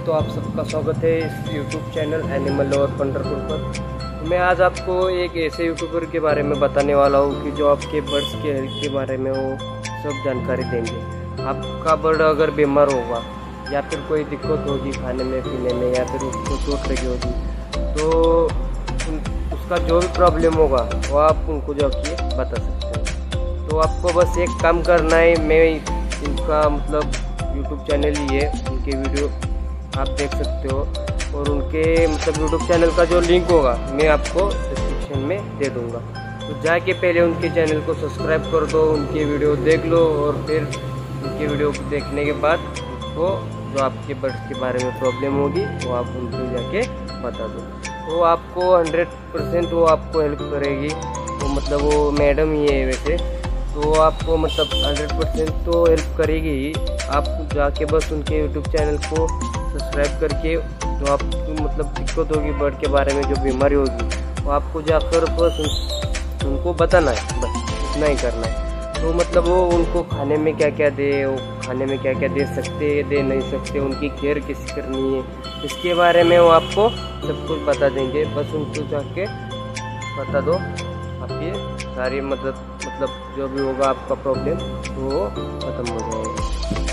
तो आप सबका स्वागत है इस YouTube channel animal lover Pandharpur पर। मैं आज आपको एक ऐसे यूट्यूबर के बारे में बताने वाला हूँ कि जो आपके बर्ड्स के हेल्थ के बारे में वो सब जानकारी देंगे। आपका बर्ड अगर बीमार होगा या फिर कोई दिक्कत होगी खाने में पीने में या फिर उसको चोट लगी होगी तो उसका जो भी प्रॉब्लम होगा वो आप उनको जाके बता सकते हैं। तो आपको बस एक काम करना है, मैं इनका मतलब यूट्यूब चैनल ही है, उनके वीडियो आप देख सकते हो और उनके मतलब यूट्यूब चैनल का जो लिंक होगा मैं आपको डिस्क्रिप्शन में दे दूंगा। तो जाके पहले उनके चैनल को सब्सक्राइब कर दो, उनके वीडियो देख लो और फिर उनके वीडियो को देखने के बाद उसको जो आपके बर्ड्स के बारे में प्रॉब्लम होगी वो आप उनको जाके बता दो। वो आपको 100% वो आपको हेल्प करेगी। तो मतलब वो मैडम ही है वैसे, तो आपको मतलब 100% तो हेल्प करेगी ही। आप जाके बस उनके यूट्यूब चैनल को सब्सक्राइब करके जो आपको मतलब दिक्कत होगी बर्ड के बारे में, जो बीमारी होगी वो आपको जाकर बस उनको बताना है, बस इतना ही करना है। तो मतलब वो उनको खाने में क्या क्या दे, वो खाने में क्या क्या दे सकते दे नहीं सकते, उनकी केयर कैसे करनी है, इसके बारे में वो आपको सब कुछ बता देंगे। बस उनको जाके बता दो, आप ये सारी मतलब जो भी होगा आपका प्रॉब्लम तो वो खत्म हो जाएगा।